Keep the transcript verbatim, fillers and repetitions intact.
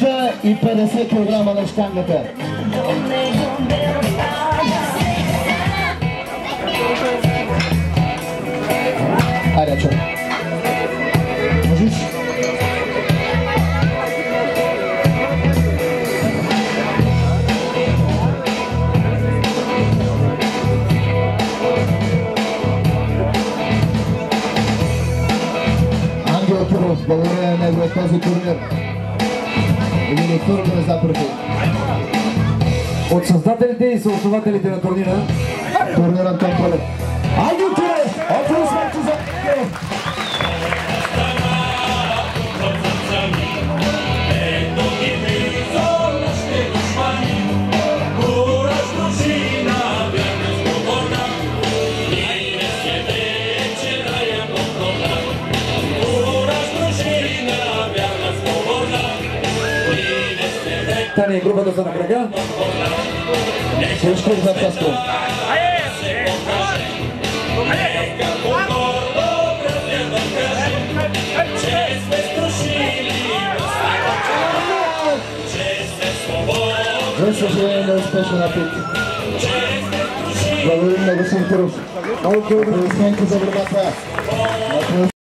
двеста и петдесет килограма на щангата. Айде, чо. Можеш? Ангел Киров, благодаря на него от този турнир. Един от първото не запрети. От създателите и съоснователите на турнира. Турнир Антон Пълев. Ангел Киров! Аплодисменти за Киров! Тани, групата са на кръга. Всичко за Паско. За съжаление не успешно напит. Благодарим на господин Киров. Много аплодисменти за борбата.